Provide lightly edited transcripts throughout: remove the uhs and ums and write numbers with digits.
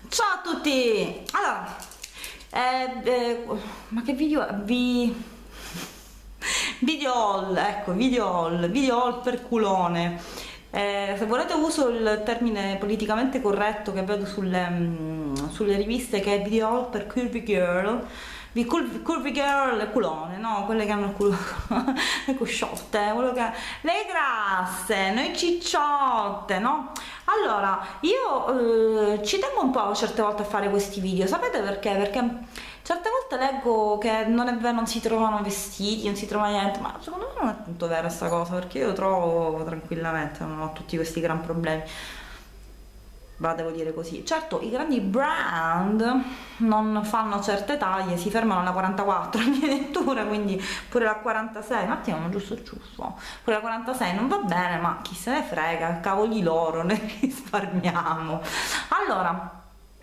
Ciao a tutti! Allora, ma che video? Video haul, ecco, video haul per culone. Se volete uso il termine politicamente corretto che vedo sulle riviste, che è video haul per curvy girl. Curvy girl e culone, no? Quelle che hanno il culo le cosciotte, le grasse, noi cicciotte, no? Allora, io ci tengo un po' certe volte a fare questi video, sapete perché? Perché certe volte leggo che non è vero, non si trovano vestiti, non si trova niente, ma secondo me non è tanto vera sta cosa, perché io trovo tranquillamente, non ho tutti questi gran problemi. Va, devo dire così. Certo, i grandi brand non fanno certe taglie, si fermano alla 44 addirittura, quindi pure la 46, un attimo, giusto, pure la 46 non va bene, ma chi se ne frega, cavoli loro, ne risparmiamo. Allora,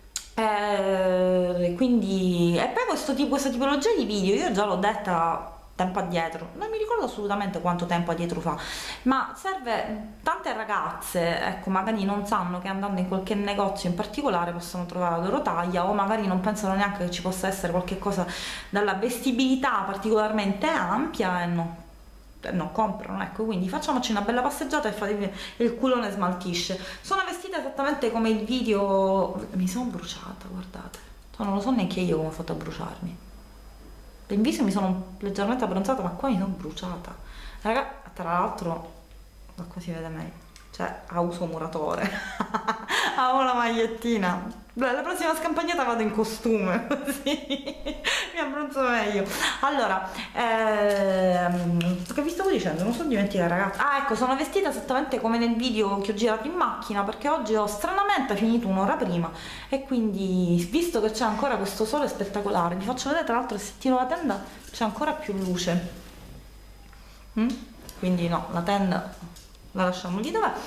quindi, e poi questa tipologia di video, io già l'ho detta tempo addietro, non mi ricordo assolutamente quanto tempo addietro fa, ma serve, tante ragazze, ecco, magari non sanno che andando in qualche negozio in particolare possono trovare la loro taglia, o magari non pensano neanche che ci possa essere qualche cosa dalla vestibilità particolarmente ampia e no, comprano, ecco. Quindi facciamoci una bella passeggiata e fatevi, il culone smaltisce. Sono vestita esattamente come il video, mi sono bruciata, guardate, non lo so neanche io come ho fatto a bruciarmi. In viso mi sono leggermente abbronzata, ma qua mi sono bruciata, raga. Tra l'altro, ma qua si vede meglio, cioè a uso muratore. Ho la magliettina. La prossima scampagnata vado in costume, così mi abbronzo meglio. Allora, che vi stavo dicendo? Non so dimenticare, ragazzi. Ah, ecco, sono vestita esattamente come nel video che ho girato in macchina, perché oggi ho stranamente finito un'ora prima, e quindi, visto che c'è ancora questo sole spettacolare, vi faccio vedere, tra l'altro, se tiro la tenda c'è ancora più luce. Quindi no, la tenda la lasciamo lì dov'è.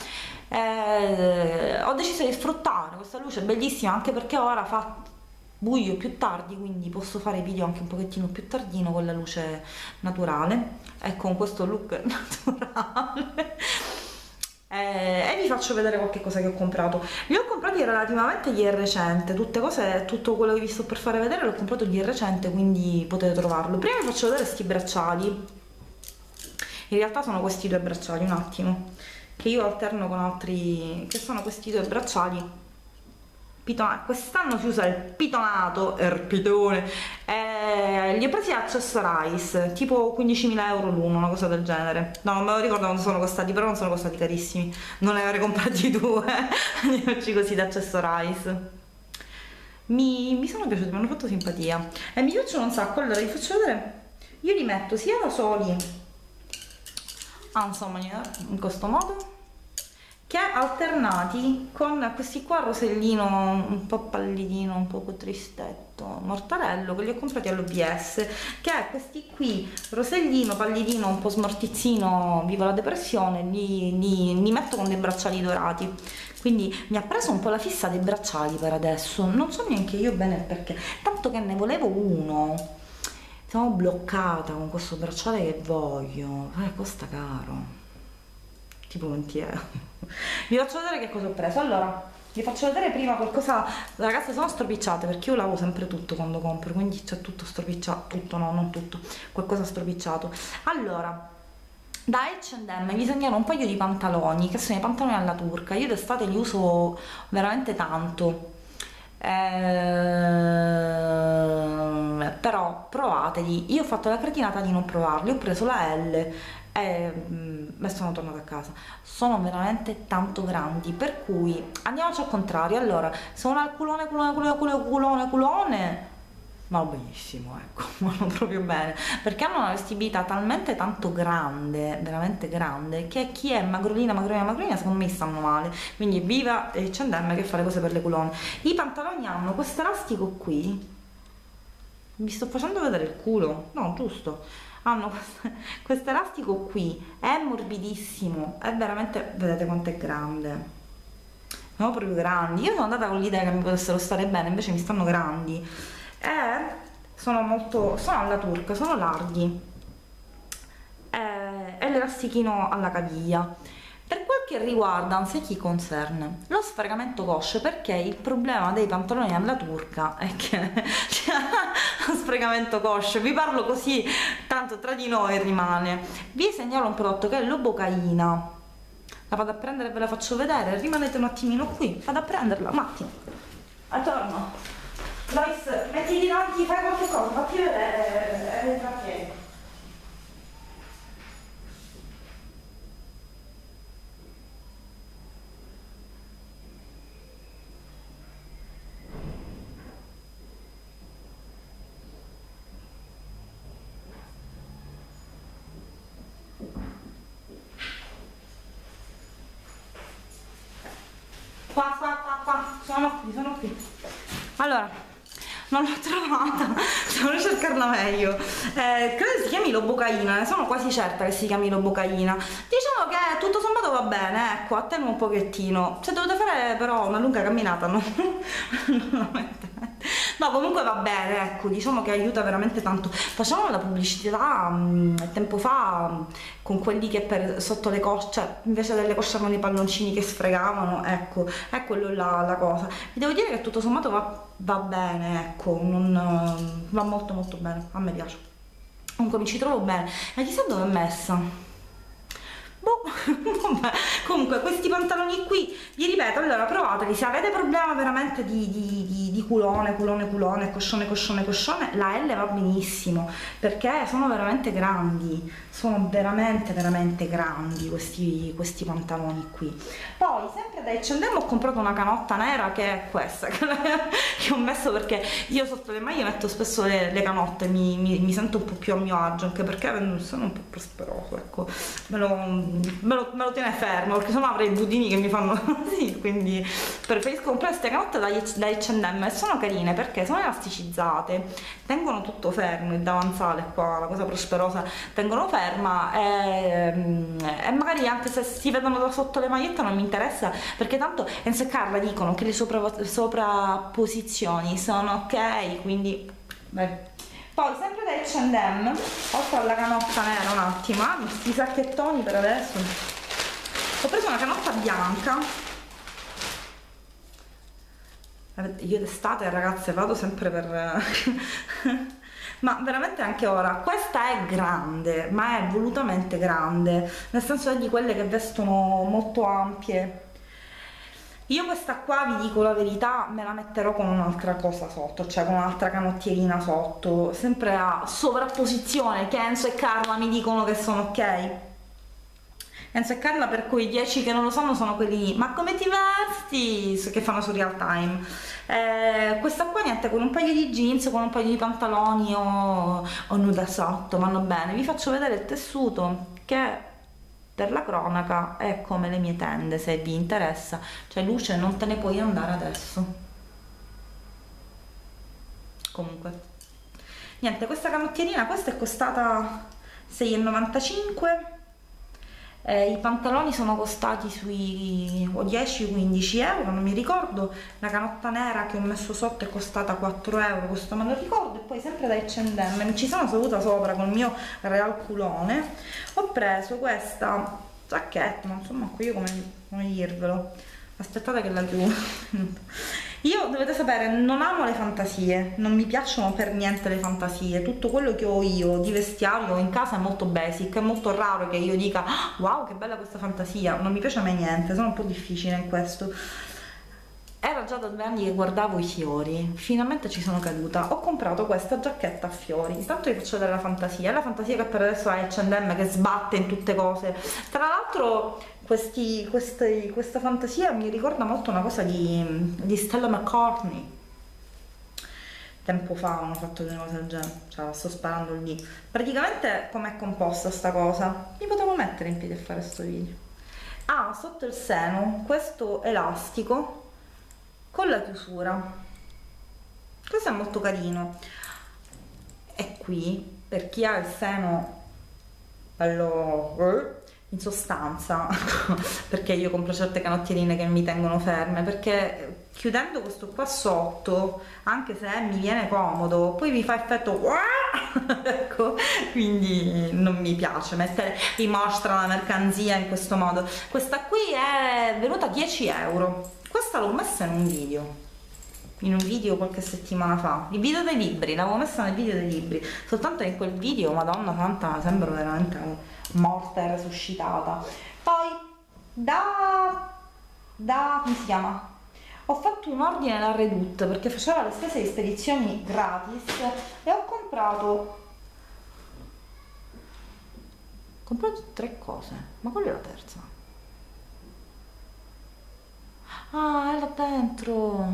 Ho deciso di sfruttare questa luce bellissima, anche perché ora fa buio più tardi, quindi posso fare video anche un pochettino più tardino con la luce naturale e con questo look naturale. E vi faccio vedere qualche cosa che ho comprato. Li ho comprati relativamente di recente, tutto quello che vi sto per fare vedere l'ho comprato di recente, quindi potete trovarlo. Prima vi faccio vedere questi bracciali. In realtà sono questi due bracciali, un attimo, che io alterno con altri, che sono questi due bracciali pitonati. Quest'anno si usa il pitonato, il pitone, li ho presi a Accessorize, tipo 15.000 euro l'uno, una cosa del genere. No, non me lo ricordo quanto sono costati, però non sono costati carissimi, non ne avrei comprati due. Andiamoci così da Accessorize. Mi sono piaciuti, mi hanno fatto simpatia e mi piacciono un sacco. Allora vi faccio vedere, io li metto sia da soli, insomma, in questo modo, che alternati con questi qua rosellino un po' pallidino, un po' tristetto, mortarello, che li ho comprati all'OBS, che è questi qui rosellino pallidino, un po' smortizzino, viva la depressione, li metto con dei bracciali dorati. Quindi mi ha preso un po' la fissa dei bracciali per adesso, non so neanche io bene il perché, tanto che ne volevo uno. Sono bloccata con questo bracciale che voglio, costa caro, tipo 20 euro. Vi faccio vedere che cosa ho preso. Allora, vi faccio vedere prima qualcosa. Ragazze, sono stropicciate perché io lavo sempre tutto quando compro, quindi c'è tutto stropicciato, tutto no, non tutto, qualcosa stropicciato. Allora, da H&M mi segnalo un paio di pantaloni, che sono i pantaloni alla turca. Io d'estate li uso veramente tanto. Però provateli. Io ho fatto la cretinata di non provarli, ho preso la L e sono tornata a casa. Sono veramente tanto grandi, per cui andiamoci al contrario. Allora, sono al culone, ma benissimo, ecco, vanno proprio bene, perché hanno una vestibilità talmente tanto grande, veramente grande, che chi è magrolina secondo me stanno male. Quindi viva H&M che fa le cose per le culone. I pantaloni hanno questo elastico qui, vi sto facendo vedere il culo, no, giusto, hanno questo elastico qui, è morbidissimo, è veramente, vedete quanto è grande, sono proprio grandi. Io sono andata con l'idea che mi potessero stare bene, invece mi stanno grandi. Sono alla turca, sono larghi, e l'elastichino alla caviglia. Per qualche che riguarda, sai chi concerne, lo sfregamento cosce, perché il problema dei pantaloni alla turca è che lo sfregamento cosce, vi parlo così, tanto tra di noi rimane. Vi segnalo un prodotto che è l'Obocaina, la vado a prendere e ve la faccio vedere, rimanete un attimino qui, vado a prenderla un attimo, attorno. Lois, mettiti davanti, fai qualche cosa, fatti vedere e intrattieni. Qua, sono qui. Allora, non l'ho trovata, devo cercarla meglio. Credo si chiami L'Obocaina, ne sono quasi certa che si chiami L'Obocaina. Diciamo che tutto sommato va bene, ecco, a te un pochettino. Se dovete fare però una lunga camminata, no? No, comunque va bene, ecco, diciamo che aiuta veramente tanto. Facevano la pubblicità tempo fa con quelli che per sotto le cosce, cioè invece delle cosce avevano i palloncini che sfregavano, ecco, è quello la cosa. Vi devo dire che tutto sommato va bene, ecco, va molto molto bene, a me piace. Comunque mi ci trovo bene, ma chissà dove è messa. Boh, vabbè. Comunque questi pantaloni qui, vi ripeto, allora provateli, se avete problema veramente di culone, coscione, la L va benissimo, perché sono veramente grandi, sono veramente grandi questi pantaloni qui. Poi sempre da H&M ho comprato una canotta nera, che è questa, che ho messo perché io sotto le maglie metto spesso le canotte, mi sento un po' più a mio agio, anche perché sono un po' prosperoso, ecco, me lo tiene fermo, perché sennò avrei i budini che mi fanno così, quindi preferisco comprare queste canotte da H&M, e sono carine perché sono elasticizzate, tengono tutto fermo, il davanzale qua, la cosa prosperosa, tengono ferma, e magari anche se si vedono da sotto le magliette non mi interessa, perché tanto Enzo e Carla dicono che le sovrapposizioni sono ok, quindi beh. Poi sempre da H&M, oltre alla canotta nera, un attimo, questi sacchettoni per adesso, ho preso una canotta bianca. Io d'estate, ragazze, vado sempre per ma veramente anche ora questa è grande, ma è volutamente grande, nel senso è di quelle che vestono molto ampie. Io questa qua, vi dico la verità, me la metterò con un'altra cosa sotto, cioè con un'altra canottierina sotto, sempre a sovrapposizione, che Enzo e Carla mi dicono che sono ok. Enzo e Carla, per quei 10 che non lo sanno, sono quelli ma come ti vesti, che fanno su Real Time. Questa qua niente, con un paio di jeans, con un paio di pantaloni o nuda sotto, vanno bene. Vi faccio vedere il tessuto, che per la cronaca è come le mie tende, se vi interessa, cioè luce non te ne puoi andare adesso. Comunque niente, questa canottierina, questa è costata 6,95 €, i pantaloni sono costati sui 10-15 euro, non mi ricordo, la canotta nera che ho messo sotto è costata 4 euro, questo me lo ricordo. E poi sempre da H&M, mi ci sono seduta sopra col mio real culone, ho preso questa giacchetta, non so manco io come dirvelo, aspettate che la chiudo. Io, dovete sapere, non amo le fantasie, non mi piacciono per niente le fantasie, tutto quello che ho io di vestiario in casa è molto basic, è molto raro che io dica wow che bella questa fantasia, non mi piace mai niente, sono un po' difficile in questo. Era già da 2 anni che guardavo i fiori, finalmente ci sono caduta, ho comprato questa giacchetta a fiori. Intanto vi faccio vedere la fantasia che per adesso è H&M, che sbatte in tutte cose. Tra l'altro questa fantasia mi ricorda molto una cosa di Stella McCartney. Tempo fa hanno fatto delle cose del genere, cioè la sto sparando lì. Praticamente com'è composta sta cosa? Mi potevo mettere in piedi a fare sto video. Ha sotto il seno questo elastico con la chiusura, questo è molto carino, e qui per chi ha il seno bello in sostanza perché io compro certe canottierine che mi tengono ferme, perché chiudendo questo qua sotto, anche se mi viene comodo, poi mi fa effetto ecco, quindi non mi piace mettere in mostra la mercanzia in questo modo. Questa qui è venuta a 10 euro, questa l'ho messa in un video qualche settimana fa, il video dei libri, l'avevo messa nel video dei libri, soltanto in quel video, madonna santa, sembro veramente morta e resuscitata. Poi come si chiama? Ho fatto un ordine da Redoute perché faceva le stesse spedizioni gratis e ho comprato 3 cose, ma qual è la terza? Ah, è là dentro.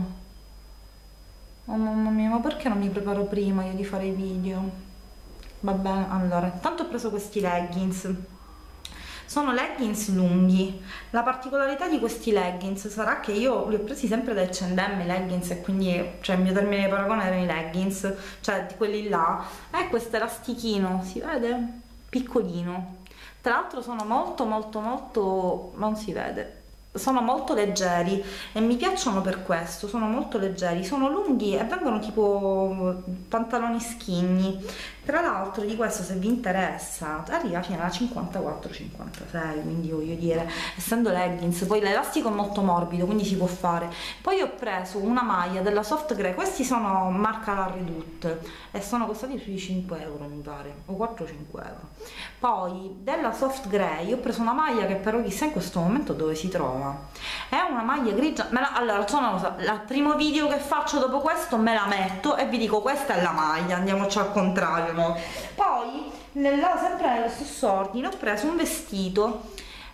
Oh mamma mia, ma perché non mi preparo prima io di fare i video? Va bene, allora, intanto ho preso questi leggings. Sono leggings lunghi. La particolarità di questi leggings sarà che io li ho presi sempre da H&M i leggings, e quindi cioè il mio termine di paragone erano i leggings, cioè di quelli là. E questo elastichino, si vede? Piccolino. Tra l'altro sono molto non si vede, sono molto leggeri e mi piacciono per questo, sono molto leggeri, sono lunghi e vengono tipo pantaloni skinny. Tra l'altro di questo, se vi interessa, arriva fino alla 54-56, quindi voglio dire, essendo leggings, poi l'elastico è molto morbido, quindi si può fare. Poi ho preso una maglia della Soft Grey, questi sono marca La Redoute e sono costati sui 5 euro mi pare, o 4-5 euro. Poi della Soft Grey ho preso una maglia che però chissà in questo momento dove si trova, è una maglia grigia. Allora, il primo video che faccio dopo questo me la metto e vi dico questa è la maglia, andiamoci al contrario, no? Poi sempre nello stesso ordine ho preso un vestito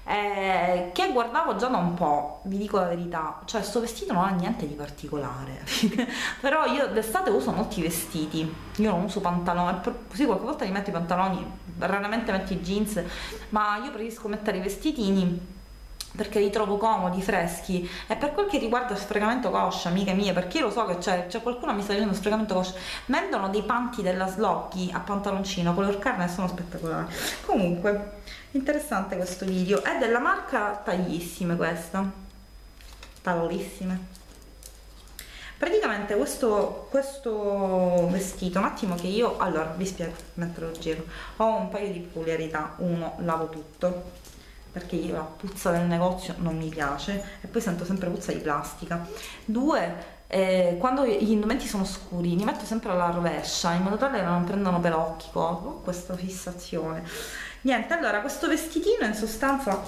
che guardavo già da un po', vi dico la verità, cioè sto vestito non ha niente di particolare però io d'estate uso molti vestiti, io non uso pantaloni, così qualche volta li metto i pantaloni, raramente metto i jeans, ma io preferisco mettere i vestitini perché li trovo comodi, freschi. E per quel che riguarda sfregamento coscia, amiche mie, perché io lo so che c'è qualcuno mi sta dicendo sfregamento coscia, vendono dei panty della Slocchi a pantaloncino color carne e sono spettacolari. Comunque interessante questo video, è della marca Taglissime, questa Tallissime. Praticamente questo vestito, un attimo che io, allora vi spiego mentre lo giro, ho un paio di peculiarità. Uno, lavo tutto perché io la puzza del negozio non mi piace e poi sento sempre puzza di plastica. Due, quando gli indumenti sono scuri li metto sempre alla rovescia in modo tale che non prendano per occhi, ho questa fissazione. Niente, allora questo vestitino in sostanza,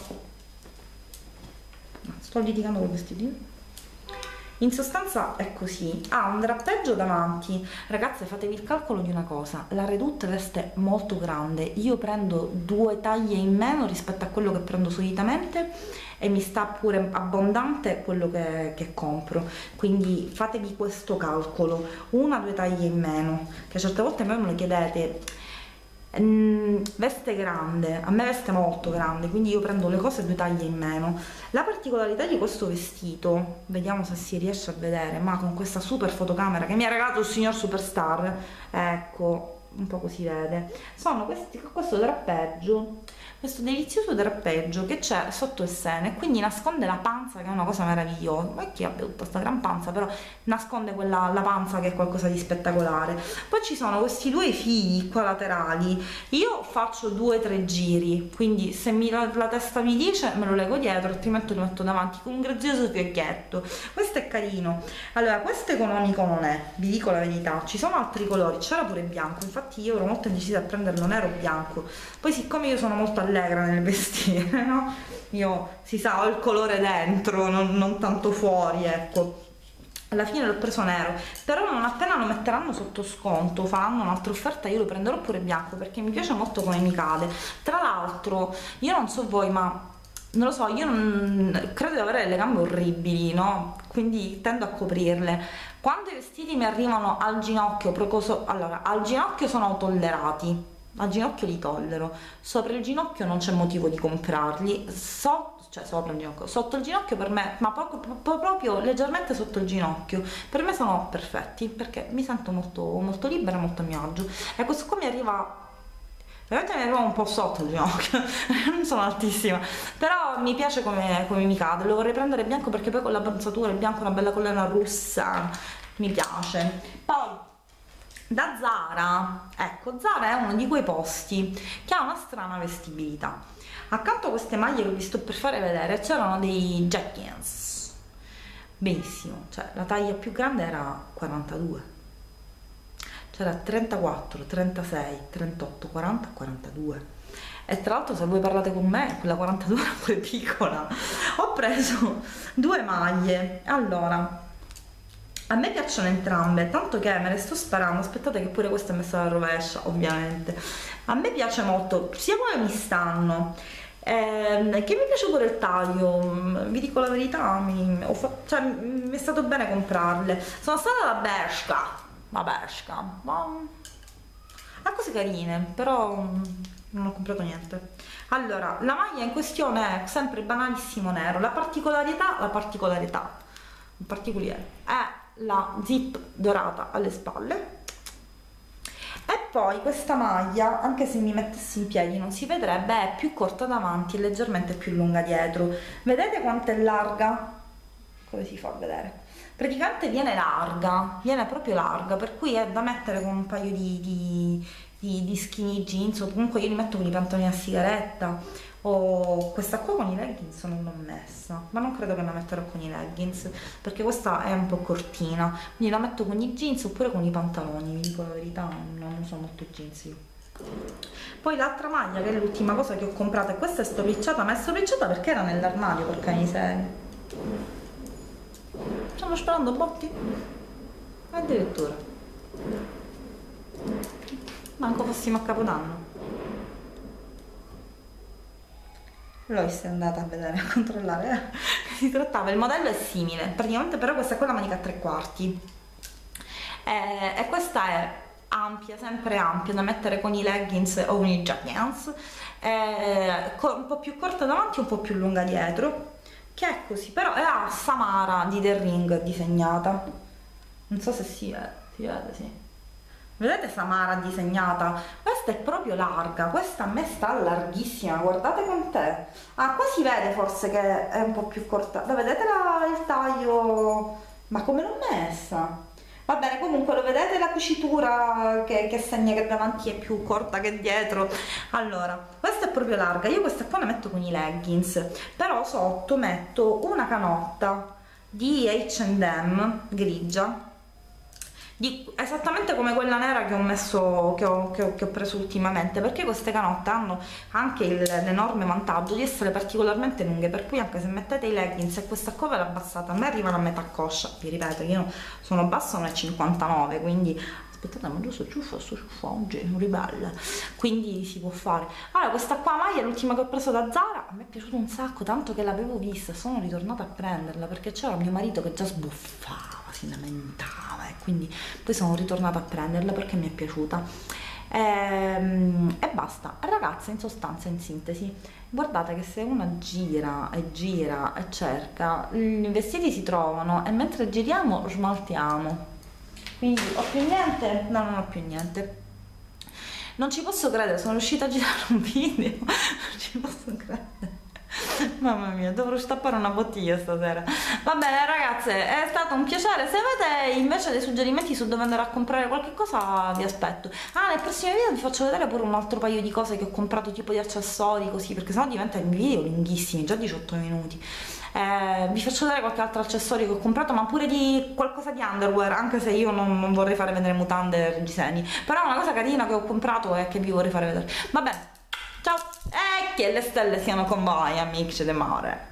sto litigando col vestitino, in sostanza è così, ha un drappeggio davanti. Ragazze, fatevi il calcolo di una cosa, la Redoute veste molto grande, io prendo 2 taglie in meno rispetto a quello che prendo solitamente e mi sta pure abbondante quello che compro, quindi fatevi questo calcolo, 1-2 taglie in meno, che certe volte me lo chiedete. Veste grande, a me veste molto grande, quindi io prendo le cose 2 taglie in meno. La particolarità di questo vestito, vediamo se si riesce a vedere, ma con questa super fotocamera che mi ha regalato il signor Superstar, ecco, un po' si vede, sono questo drappeggio, questo delizioso drappeggio che c'è sotto il seno e quindi nasconde la panza, che è una cosa meravigliosa. Ma chi abbia tutta questa gran panza, però nasconde la panza, che è qualcosa di spettacolare. Poi ci sono questi 2 fili qua laterali, io faccio 2-3 giri, quindi se la testa mi dice me lo leggo dietro, altrimenti lo metto davanti con un grazioso fiocchietto. Questo è carino. Allora, questo economico non è, vi dico la verità, ci sono altri colori, c'era pure bianco, infatti io ero molto indecisa a prenderlo nero o bianco. Poi siccome io sono molto allegra nel vestire, no? Io, si sa, ho il colore dentro, non tanto fuori, ecco. Alla fine l'ho preso nero, però non appena lo metteranno sotto sconto, faranno un'altra offerta, io lo prenderò pure bianco perché mi piace molto come mi cade. Tra l'altro, io non so voi, ma non lo so, io credo di avere le gambe orribili, no? Quindi tendo a coprirle. Quando i vestiti mi arrivano al ginocchio, allora, al ginocchio sono tollerati, al ginocchio li tollero, sopra il ginocchio non c'è motivo di comprarli, cioè sopra il ginocchio, sotto il ginocchio per me, ma proprio leggermente sotto il ginocchio, per me sono perfetti perché mi sento molto, molto libera, molto a mio agio. E questo qua mi arriva, veramente mi arriva un po' sotto il ginocchio, non sono altissima, però mi piace come mi cade. Lo vorrei prendere bianco perché poi con la bronzatura, il bianco, una bella collana russa, mi piace. Poi Da Zara, ecco, Zara è uno di quei posti che ha una strana vestibilità. Accanto a queste maglie che vi sto per fare vedere c'erano dei jeggings, benissimo, cioè la taglia più grande era 42, c'era 34, 36, 38, 40, 42. E tra l'altro, se voi parlate con me, quella 42 era pure piccola. Ho preso due maglie. Allora, a me piacciono entrambe, tanto che me le sto sparando. Aspettate che pure questa è messa alla rovescia, ovviamente. A me piace molto, sia come mi stanno, che mi piace pure il taglio. Vi dico la verità, cioè, mi è stato bene comprarle. Sono stata da Bershka, ma ha cose carine, però non ho comprato niente. Allora, la maglia in questione è sempre banalissimo nero. La particolare è la zip dorata alle spalle, e poi questa maglia, anche se mi mettessi in piedi non si vedrebbe, è più corta davanti e leggermente più lunga dietro. Vedete quanto è larga? Come si fa a vedere? Praticamente viene larga, viene proprio larga, per cui è da mettere con un paio di skinny jeans, o comunque io li metto con i pantaloni a sigaretta, o questa qua con i leggings non l'ho messa, ma non credo che la metterò con i leggings, perché questa è un po' cortina, quindi la metto con i jeans oppure con i pantaloni, vi dico la verità, non uso molto jeans io. Poi l'altra maglia, che è l'ultima cosa che ho comprato, e questa è stropicciata, ma è stropicciata perché era nell'armadio, porca miseria. Stanno sparando botti? Addirittura. Manco fossimo a Capodanno. Lois è andata a vedere, a controllare si trattava. Il modello è simile praticamente, però questa qua è la manica a 3/4 e questa è ampia, sempre ampia, da mettere con i leggings o con i jeggings, un po' più corta davanti e un po' più lunga dietro, che è così, però è a Samara di The Ring disegnata. Non so se si vede, sì. Vedete Samara disegnata? Questa è proprio larga, questa a me sta larghissima, guardate quant'è. Ah, qua si vede forse che è un po' più corta. La vedete il taglio? Ma come l'ho messa? Va bene, comunque lo vedete la cucitura che segna che davanti è più corta che dietro. Allora, questa è proprio larga, io questa qua la metto con i leggings, però sotto metto una canotta di H&M grigia, esattamente come quella nera che ho messo, che ho preso ultimamente, perché queste canotte hanno anche l'enorme vantaggio di essere particolarmente lunghe, per cui anche se mettete i leggings e questa qua ve la abbassate, a me arrivano a metà coscia. Vi ripeto, io sono bassa 1,59, quindi aspettate, ma giusto ciuffo oggi, un ribelle, quindi si può fare. Allora, questa qua maglia, l'ultima che ho preso da Zara, a me è piaciuta un sacco, tanto che l'avevo vista, sono ritornata a prenderla perché c'era mio marito che già sbuffava, si lamentava, e quindi poi sono ritornata a prenderla perché mi è piaciuta. E basta, ragazze, in sostanza, in sintesi, guardate che se una gira e gira e cerca, i vestiti si trovano, e mentre giriamo smaltiamo. Quindi ho più niente? No, non ho più niente. Non ci posso credere, sono riuscita a girare un video, non ci posso credere. Mamma mia, dovrò stappare una bottiglia stasera. Va bene ragazze, è stato un piacere. Se avete invece dei suggerimenti su dove andare a comprare qualche cosa, vi aspetto. Nel prossimo video vi faccio vedere pure un altro paio di cose che ho comprato, tipo di accessori, così, perché sennò diventano video lunghissimi, già 18 minuti. Vi faccio vedere qualche altro accessorio che ho comprato, ma pure di qualcosa di underwear, anche se io non vorrei fare vedere mutande e reggiseni, però è una cosa carina che ho comprato e che vi vorrei fare vedere. Va bene, ciao, e che le stelle siano con voi, amici del mare.